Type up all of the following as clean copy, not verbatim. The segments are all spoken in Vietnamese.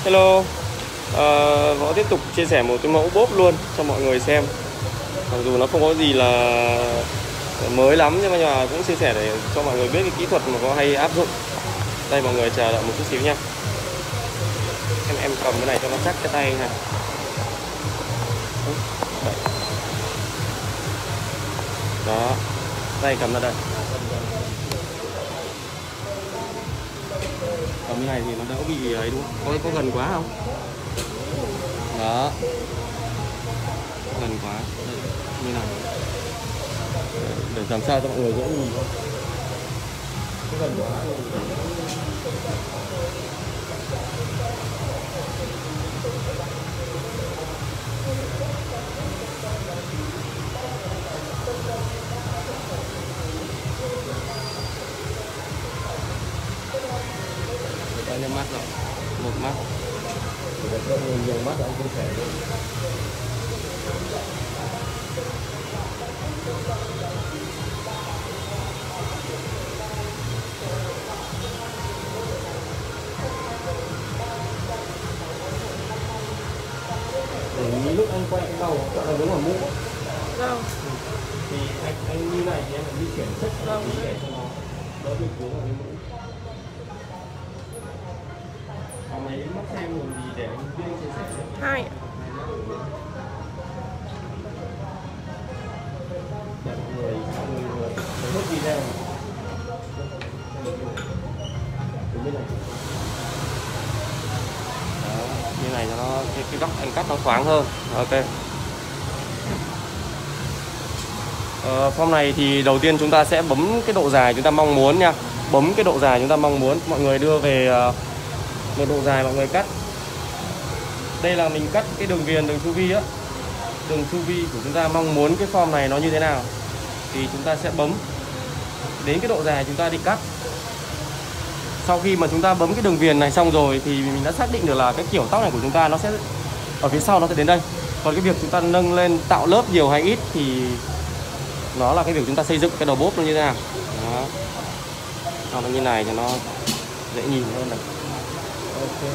Hello, Võ tiếp tục chia sẻ một cái mẫu bốp luôn cho mọi người xem. Mặc dù nó không có gì là mới lắm nhưng mà cũng chia sẻ để cho mọi người biết cái kỹ thuật mà có hay áp dụng. Đây mọi người chờ đợi một chút xíu nha. Em cầm cái này cho nó chắc cái tay này. Đó, tay cầm ra đây. Cầm cái này thì nó đỡ bị ấy đúng không? Có gần quá không? Đó, gần quá. Đây, như nào? Để làm sao cho mọi người dễ nhìn thôi. Có gần quá rồi. Bao nhiêu mắt rồi? Một mắt. Nhiều mắt anh không thể luôn. Để lúc anh quay cái đầu gọi là giống ở mũ. Vâng. Thì anh như này thì em phải di chuyển rất là để cho nó đỡ bị cuốn vào cái mũ. Còn mấy mắt xem rồi thì để anh viên chia sẻ đấy. 2. Để mọi người hết video. Như này. Đó, như này cho nó cái góc anh cắt nó thoáng hơn. Ok. Form này thì đầu tiên chúng ta sẽ bấm cái độ dài chúng ta mong muốn nha. Bấm cái độ dài chúng ta mong muốn. Mọi người đưa về một độ dài mọi người cắt. Đây là mình cắt cái đường viền, đường chu vi á. Đường chu vi của chúng ta mong muốn cái form này nó như thế nào thì chúng ta sẽ bấm đến cái độ dài chúng ta định cắt. Sau khi mà chúng ta bấm cái đường viền này xong rồi thì mình đã xác định được là cái kiểu tóc này của chúng ta nó sẽ ở phía sau nó sẽ đến đây. Còn cái việc chúng ta nâng lên tạo lớp nhiều hay ít thì nó là cái việc chúng ta xây dựng cái đầu bốp nó như thế nào. Đó. Nó như này cho nó dễ nhìn hơn này. Ok.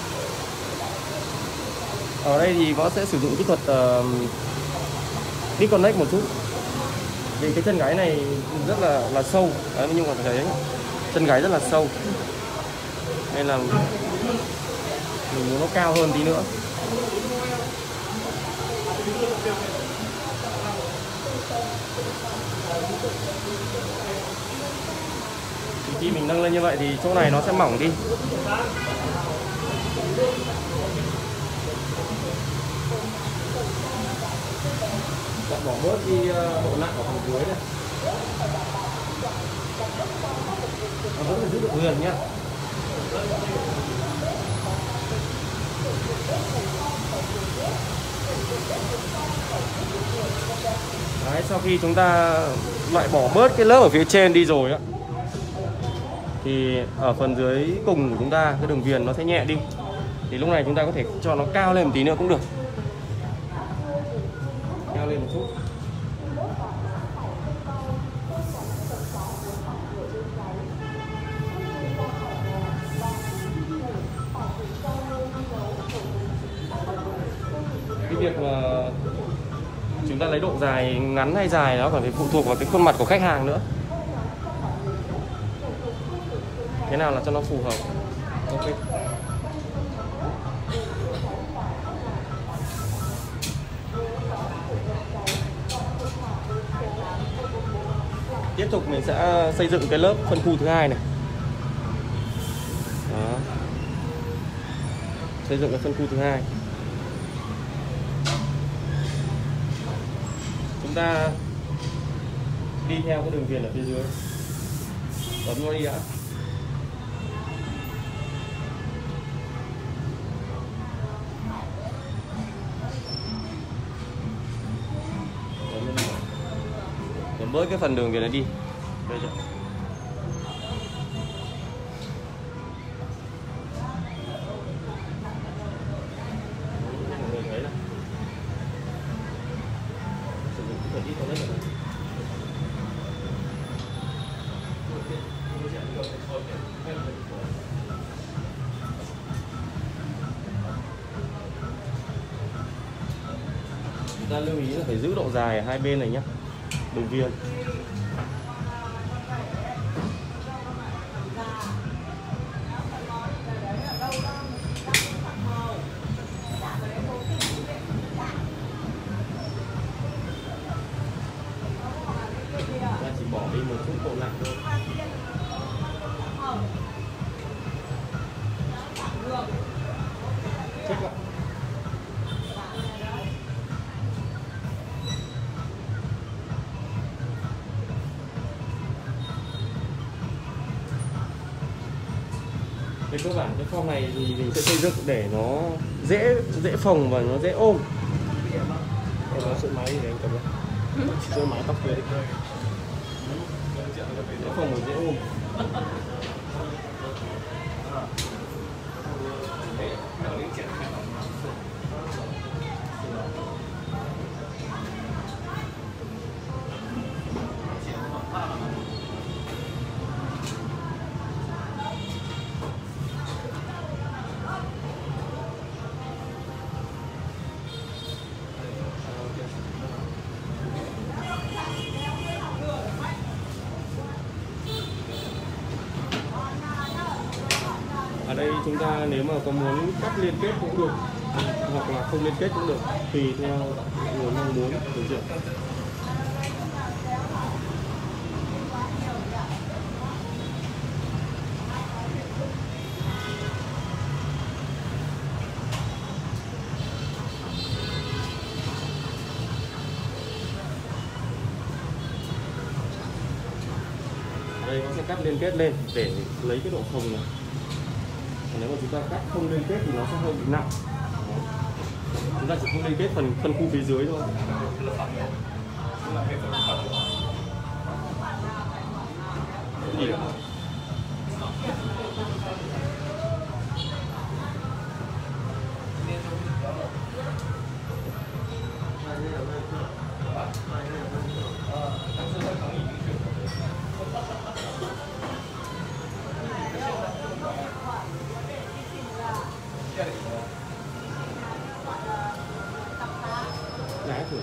Ở đây thì Võ sẽ sử dụng kỹ thuật disconnect một chút. Vì cái chân gáy này rất là sâu. Đấy, nhưng mà thấy chân gáy rất là sâu. Nên là mình muốn nó cao hơn tí nữa. Thì khi mình nâng lên như vậy thì chỗ này nó sẽ mỏng đi. Bạn bỏ bớt đi độ nặng ở phần dưới này. Nó vẫn phải giữ được nguyên nhá. Đấy, sau khi chúng ta loại bỏ bớt cái lớp ở phía trên đi rồi á thì ở phần dưới cùng của chúng ta cái đường viền nó sẽ nhẹ đi. Thì lúc này chúng ta có thể cho nó cao lên một tí nữa cũng được. Cao lên một chút. Cái việc mà chúng ta lấy độ dài ngắn hay dài nó còn phải phụ thuộc vào cái khuôn mặt của khách hàng nữa. Thế nào là cho nó phù hợp. Ok. Tiếp tục mình sẽ xây dựng cái lớp phân khu thứ hai này. Đó. Xây dựng cái phân khu thứ hai. Chúng ta đi theo cái đường viền ở phía dưới. Bấm nó đi đã. Bấm bớt cái phần đường viền này đi. Đây chưa? Chúng ta lưu ý là phải giữ độ dài ở hai bên này nhé, đường viền. Ta chỉ bỏ đi một chút độ nặng thôi. Check ạ. Về cơ bản cái form này thì mình sẽ xây dựng để nó dễ phồng và nó dễ ôm. Em có sợi máy để anh cầm lên. Sợi máy tóc kia đi. Dễ phồng và dễ ôm. Ở đây chúng ta nếu mà có muốn cắt liên kết cũng được, hoặc là không liên kết cũng được, tùy theo người mong muốn, được chưa? Ở đây nó sẽ cắt liên kết lên để lấy cái độ phồng này. Nếu mà chúng ta cắt không liên kết thì nó sẽ hơi bị nặng. Chúng ta chỉ không liên kết phần khu phía dưới thôi. Cái gì đó? Giá thử.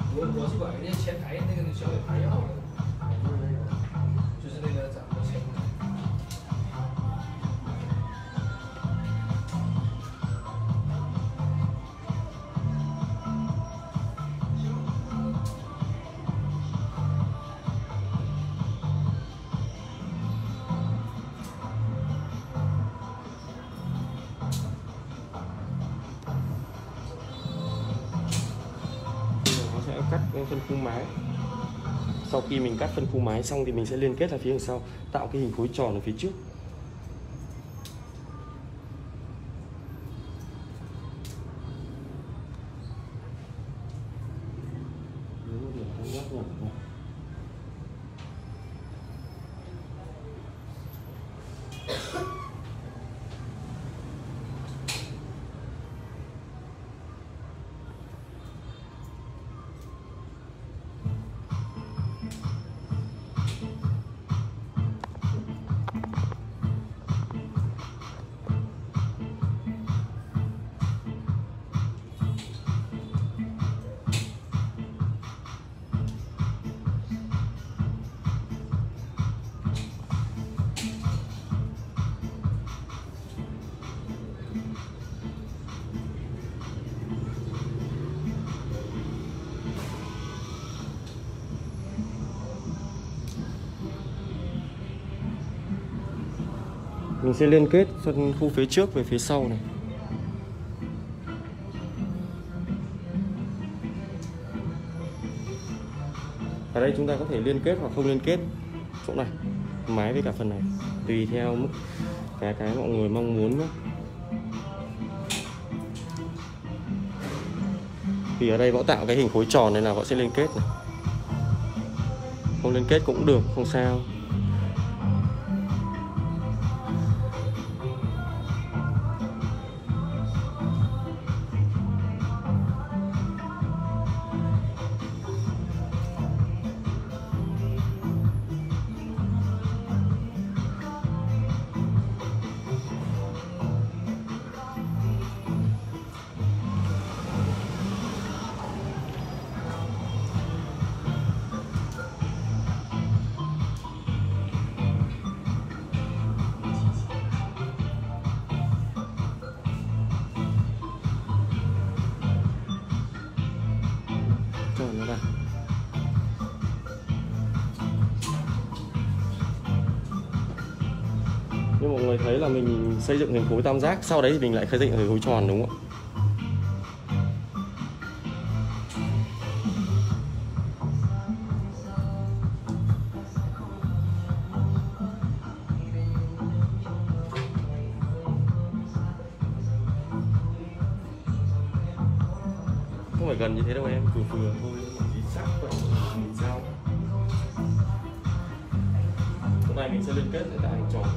我是管人家前台那个小姐牌要的，就是那个长得前台。 Nó sẽ cắt phân khung mái. Sau khi mình cắt phân khung mái xong thì mình sẽ liên kết ở phía đằng sau, tạo cái hình khối tròn ở phía trước. Mình sẽ liên kết phân khu phía trước về phía sau này. Ở đây chúng ta có thể liên kết hoặc không liên kết chỗ này, mái với cả phần này, tùy theo mức cái mọi người mong muốn nhé. Vì ở đây võ tạo cái hình khối tròn nên là võ sẽ liên kết này. Không liên kết cũng được, không sao. Nó vào. Như mọi người thấy là mình xây dựng hình khối tam giác, sau đấy thì mình lại xây dựng hình khối tròn, đúng không ạ? Không phải gần như thế đâu em, vừa vừa thôi, chỉ sắc vậy mình sao. Hôm nay mình sẽ liên kết để tạo hình tròn.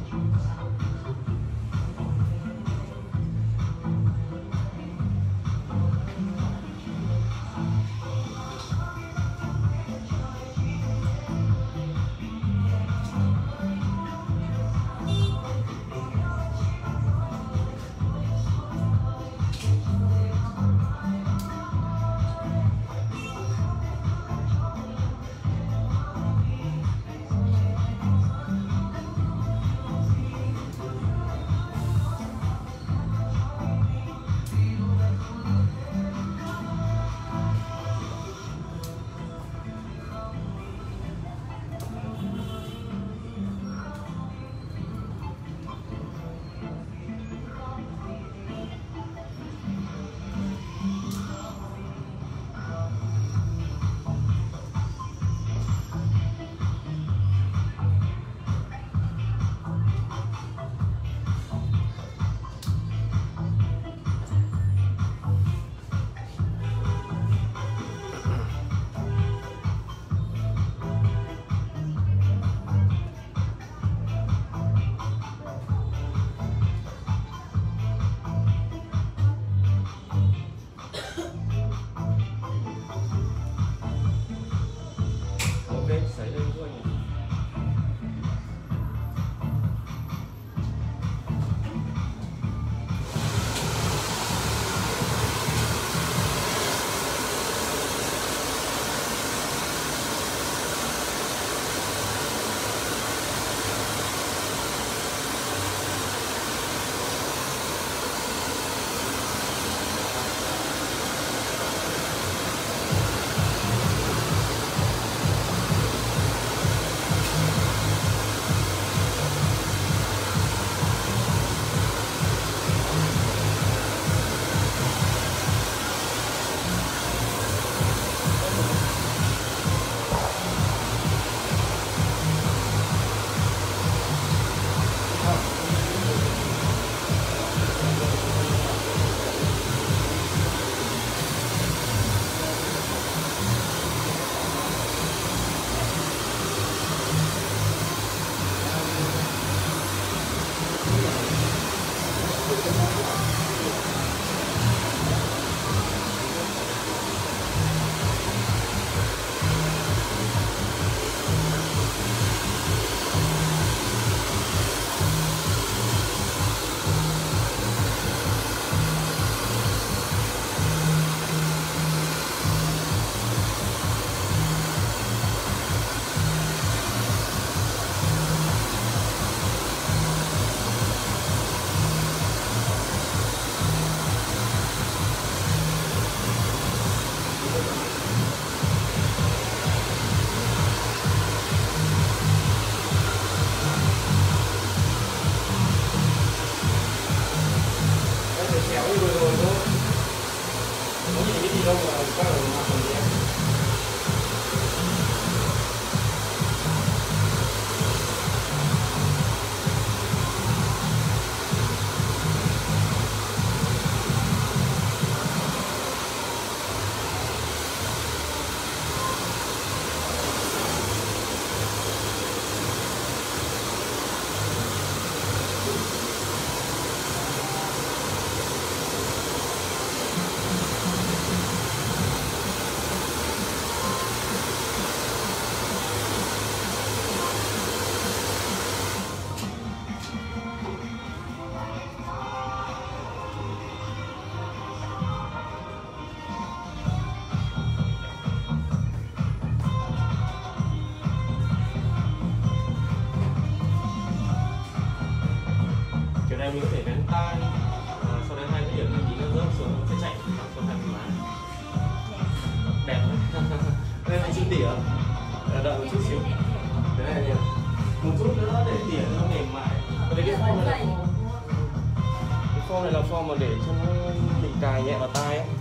tỉa. Đợi một chút xíu. Thế này nhỉ. Một chút nữa để tỉa cho nó mềm mại. Cái form này là cái form này là form mà để cho nó mình cài nhẹ vào tai ấy.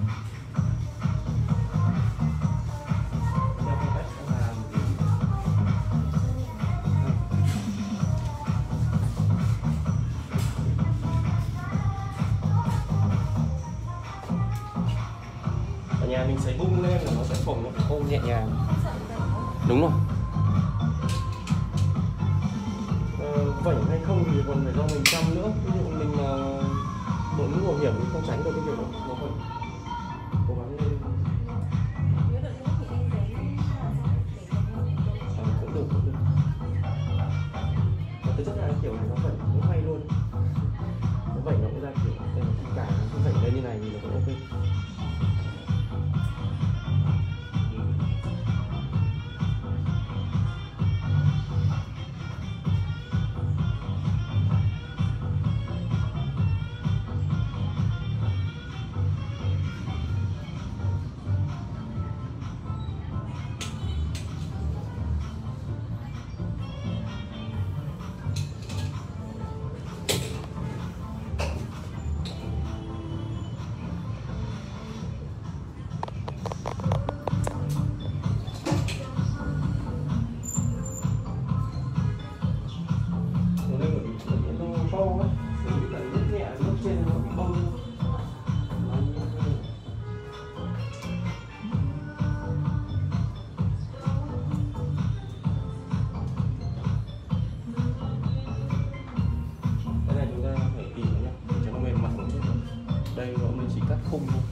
Ở nhà mình sấy bung lên là nó sẽ phồng, nó phải ôm nhẹ nhàng. Đúng rồi. Vẩy hay không thì còn phải do mình chăm nữa. Ví dụ mình đội mũ bảo hiểm thì không tránh được cái việc nó vẫn cố gắng lên. Cũng được, cũng được. Và thực chất là kiểu này nó vẩy cũng hay luôn. Nó vẩy nó cũng ra kiểu đây là tất cả nó vẩy lên như này thì nó cũng ok. Đây mình chỉ cắt khung thôi.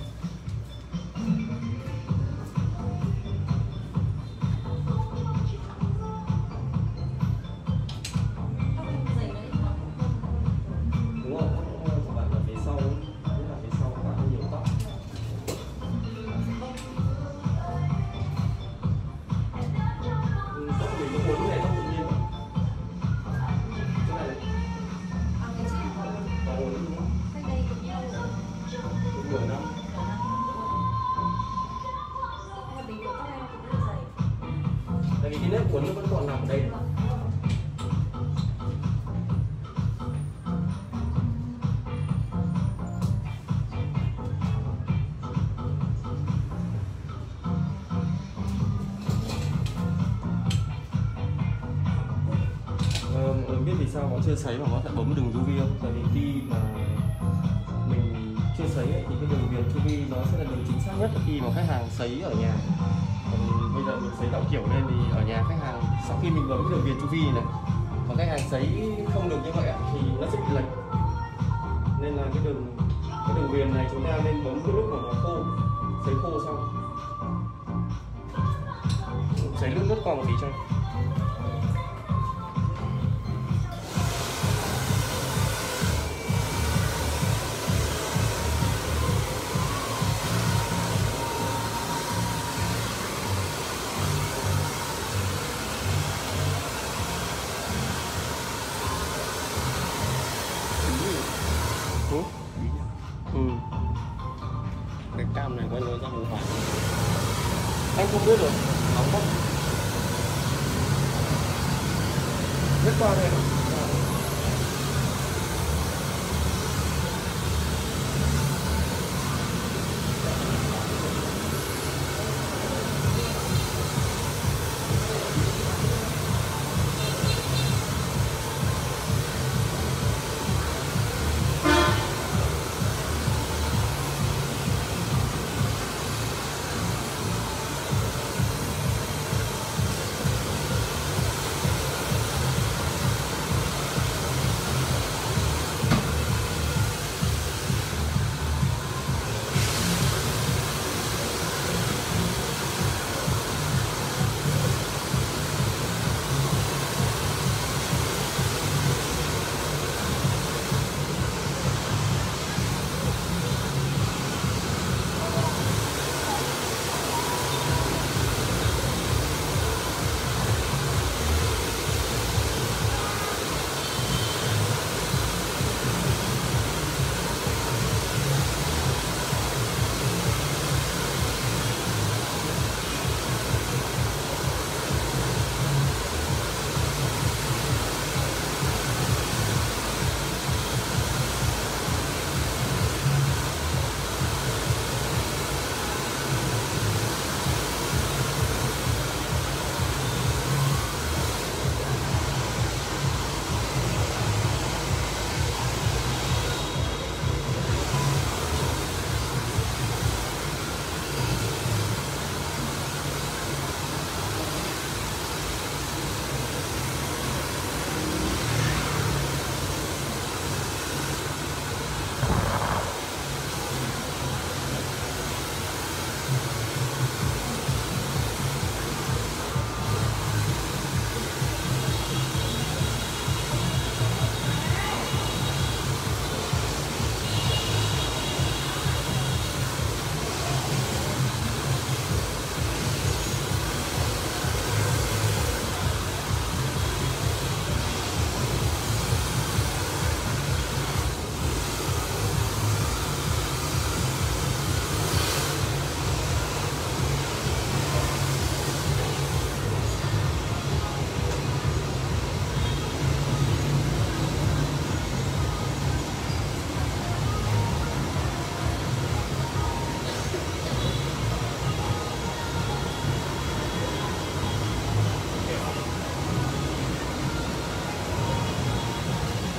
Đúng rồi, các bạn ở phía sau, nhất là phía sau các bạn nhiều tóc. Tóc mình có muốn này tóc tự nhiên không? Cái này có muốn không? 10 năm. Tại vì cái nếp cuốn nó vẫn còn nằm ở đây. Mọi người biết vì sao nó chưa sấy mà nó sẽ bấm đường chu vi không? Tại vì khi mà mình chưa sấy ấy, thì cái đường viền chu vi nó sẽ là đường chính xác nhất khi mà khách hàng sấy ở nhà. Còn bây giờ mình sấy tạo kiểu lên thì ở nhà khách hàng sau khi mình bấm cái đường viền chu vi này mà khách hàng sấy không được như vậy thì nó sẽ bị lệch. Nên là cái đường viền này chúng ta nên bấm cái lúc mà nó khô, sấy khô xong. Sấy lướt qua một tí cho. Cái cam này quay nó ra màu vàng. Anh không biết được, nóng quá. Biết qua đây.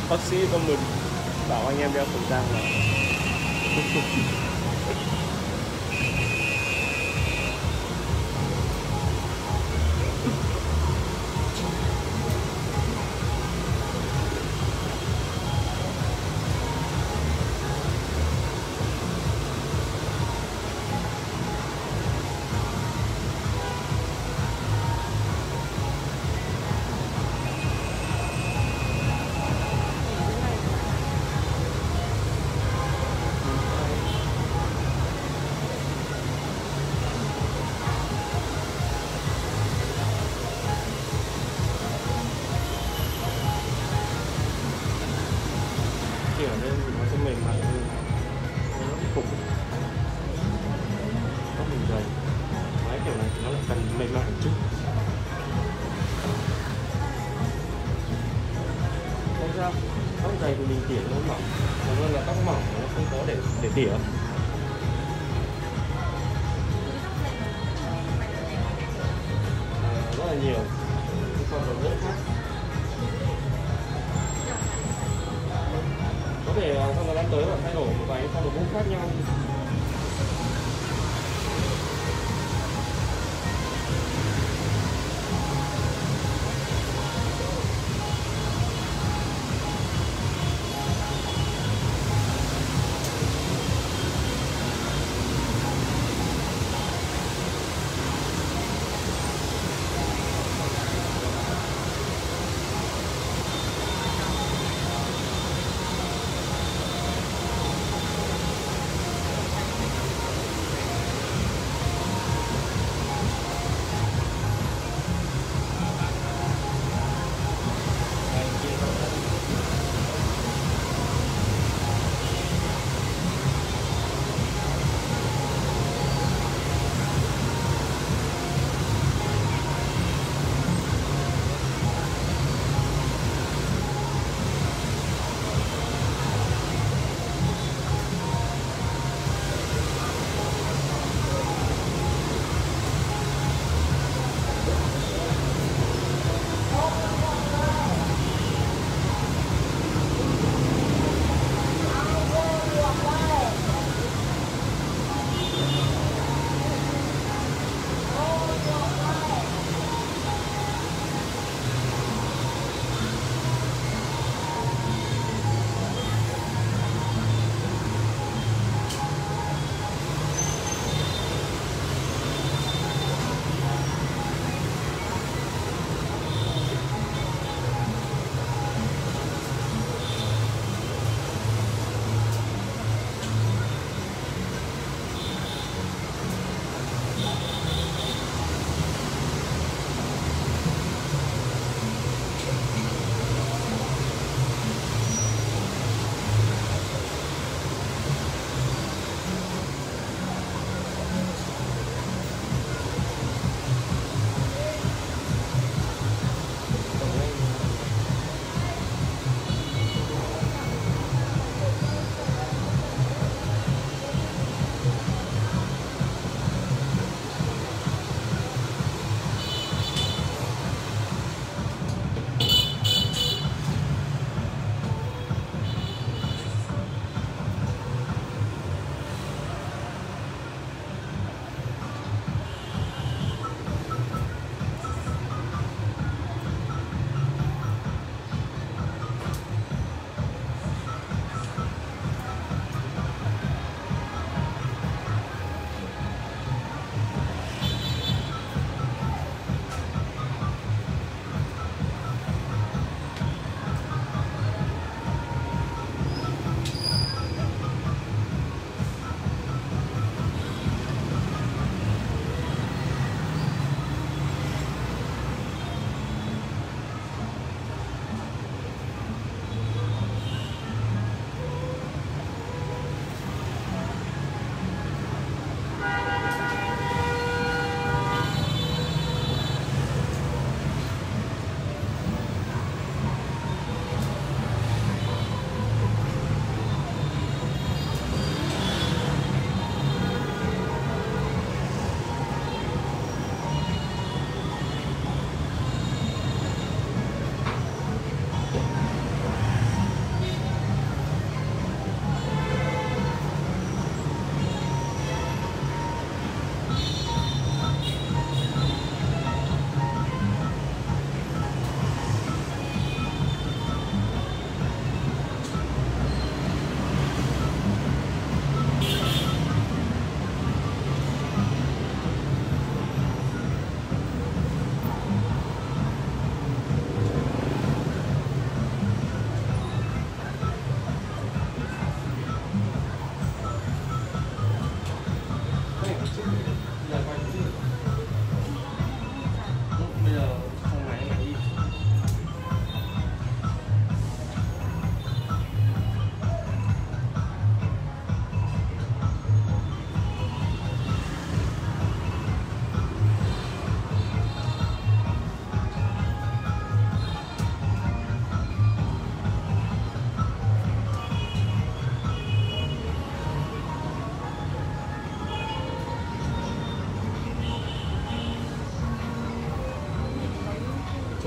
Bác sĩ comment bảo anh em đeo khẩu trang vào. Kiểu lên thì nó sẽ mềm mại hơn, nó cục, nó mình dày. Máy kiểu này thì nó lại cần mềm mại một chút. Không sao, tóc dày thì mình tỉa nó mỏng, còn hơn là tóc mỏng nó không có để tỉa. Rất là nhiều so với lớp khác. Có thể trong thời gian tới bạn thay đổi một vài phong độ mũ khác nhau.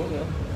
nữa.